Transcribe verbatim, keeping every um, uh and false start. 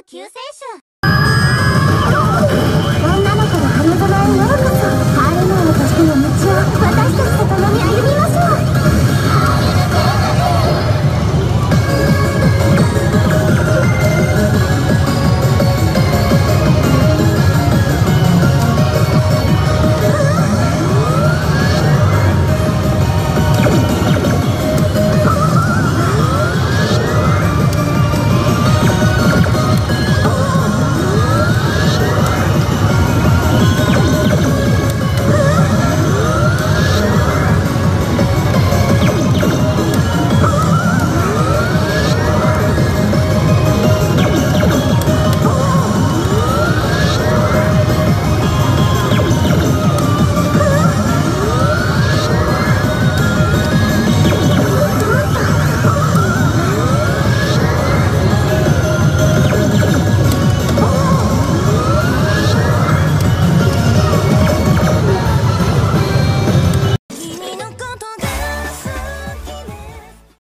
は救世主。女の子の花園へようこそ。ハーレム王としての道を私たちと共に歩みます。